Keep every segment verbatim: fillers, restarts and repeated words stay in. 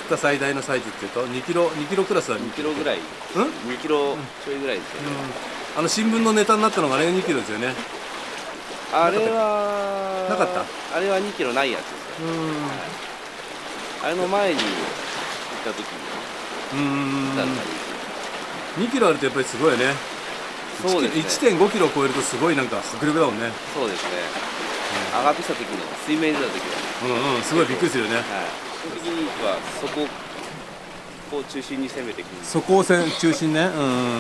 った最大のサイズっていうとにキロ、にキロクラスはにキロぐらい、 うん、 にキロちょいぐらいですよね、 うん、あの新聞のネタになったのがあれがにキロですよね。 あれはなかった。 あれはにキロないやつですよ、うん、はい、あれの前に行った時に、 うん、にキロあるとやっぱりすごいよね。そうですね、いってんごキロを超えるとすごいなんか迫力だもんね。 そうですね、うん、上がってきた時の水面に出た時はうんうん、すごいびっくりするよね。はい、 その時にはそこを中心に攻めてくる。 そこを中心ね。うん、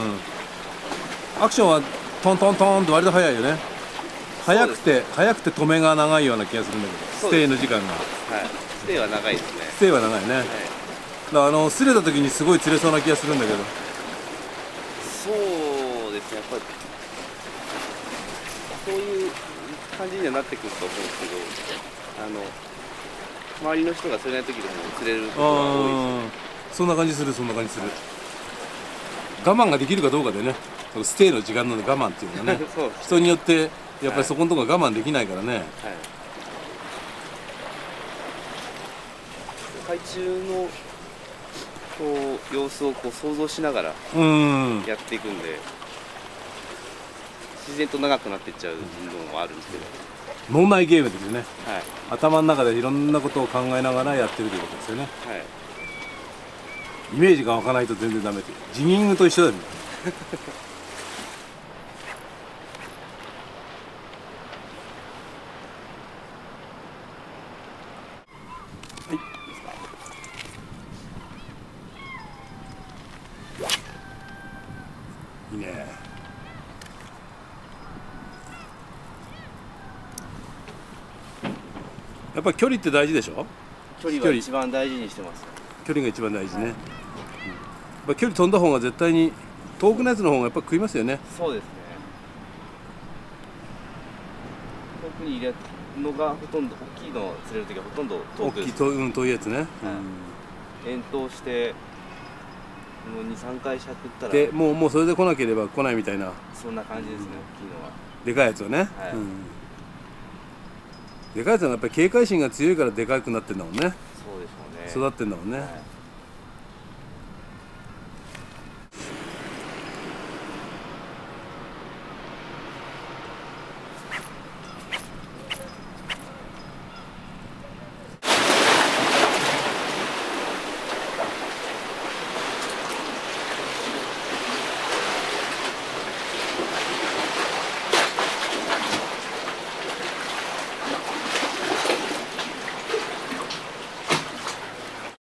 アクションはトントントンと割と速いよね。速くて速くて止めが長いような気がするんだけど、ステイの時間が。 はい、ステイは長いですね。 ステイは長いね。はい、だからあの擦れた時にすごい釣れそうな気がするんだけど。 そうですね、やっぱりそういう感じにはなってくると思うんですけど、あの周りの人が釣れない時でも釣れることが多いですね。 そんな感じする、そんな感じする。我慢ができるかどうかでね、そのステイの時間の我慢っていうのはね人によってやっぱりそこのところ我慢できないからね。はい、 海中のこう様子をこう想像しながらやっていくんで、自然と長くなっていっちゃうのもあるんですけど、 脳内ゲームですよね。はい、頭の中でいろんなことを考えながらやってるということですよね。はい、イメージが湧かないと全然ダメっていう、ジギングと一緒だよね。はい、いいね。やっぱり距離って大事でしょ。 距離は一番大事にしてます。 距離が一番大事ね。はい、うん、距離飛んだ方が絶対に遠くのやつの方がやっぱ食いますよね。 そうですね。遠くに入れるのがほとんど、大きいのを釣れるときはほとんど遠くです。 大きい遠、うん、遠いやつね。はい、 うん、遠投してもうに、さんかいしゃくったらでもうもうそれで来なければ来ないみたいな、 そんな感じですね。大きいのはでかいやつはね。はい、うん、でかいやつはやっぱり警戒心が強いからでかくなってんだもんね。 そうでしょうね。 育ってんだもんね。はい。